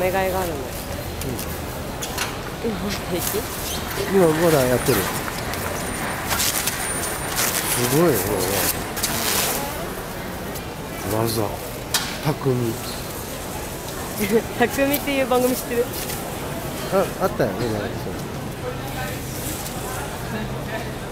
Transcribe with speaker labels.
Speaker 1: 願いがあるの。今平気？
Speaker 2: 今まだやってる。すごいね、技、匠。
Speaker 1: 匠っていう番組知ってる？
Speaker 2: あったよね、なんかそれ。